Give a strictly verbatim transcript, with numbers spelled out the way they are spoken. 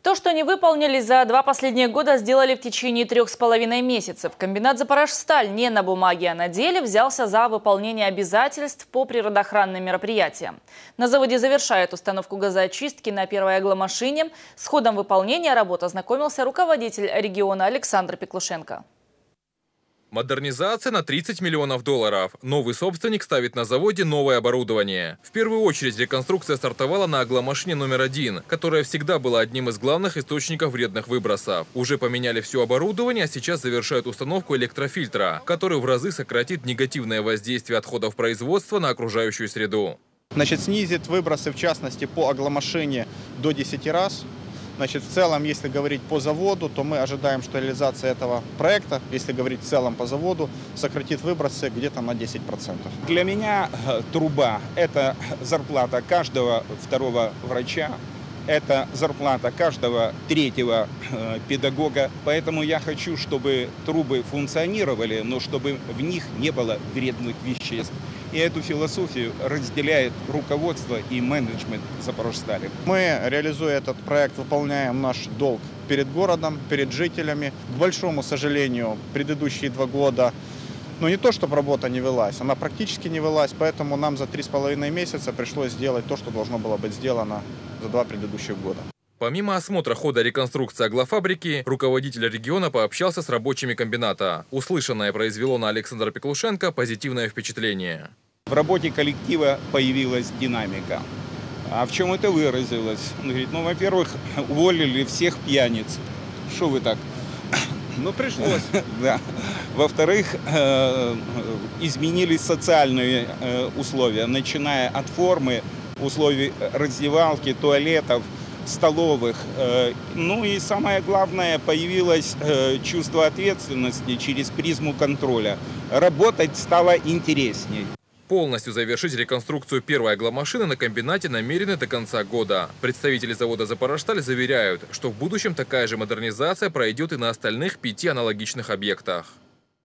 То, что не выполнили за два последних года, сделали в течение трех с половиной месяцев. Комбинат «Запорожсталь» не на бумаге, а на деле взялся за выполнение обязательств по природоохранным мероприятиям. На заводе завершают установку газоочистки на первой агломашине. С ходом выполнения работ ознакомился руководитель региона Александр Пеклушенко. Модернизация на тридцать миллионов долларов. Новый собственник ставит на заводе новое оборудование. В первую очередь реконструкция стартовала на агломашине номер один, которая всегда была одним из главных источников вредных выбросов. Уже поменяли все оборудование, а сейчас завершают установку электрофильтра, который в разы сократит негативное воздействие отходов производства на окружающую среду. Значит, снизит выбросы, в частности, по агломашине до десяти раз. Значит, в целом, если говорить по заводу, то мы ожидаем, что реализация этого проекта, если говорить в целом по заводу, сократит выбросы где-то на десять процентов. Для меня труба – это зарплата каждого второго врача, это зарплата каждого третьего педагога. Поэтому я хочу, чтобы трубы функционировали, но чтобы в них не было вредных веществ. И эту философию разделяет руководство и менеджмент Запорожстали. Мы, реализуя этот проект, выполняем наш долг перед городом, перед жителями. К большому сожалению, предыдущие два года, ну не то, чтобы работа не велась, она практически не велась, поэтому нам за три с половиной месяца пришлось сделать то, что должно было быть сделано за два предыдущих года. Помимо осмотра хода реконструкции аглофабрики, руководитель региона пообщался с рабочими комбината. Услышанное произвело на Александра Пеклушенко позитивное впечатление. В работе коллектива появилась динамика. А в чем это выразилось? Он говорит, ну, во-первых, уволили всех пьяниц. Что вы так? Ну, пришлось. Да. Во-вторых, изменились социальные условия, начиная от формы, условий раздевалки, туалетов, столовых. Ну и самое главное, появилось чувство ответственности через призму контроля. Работать стало интересней. Полностью завершить реконструкцию первой агломашины на комбинате намерены до конца года. Представители завода «Запорожсталь» заверяют, что в будущем такая же модернизация пройдет и на остальных пяти аналогичных объектах.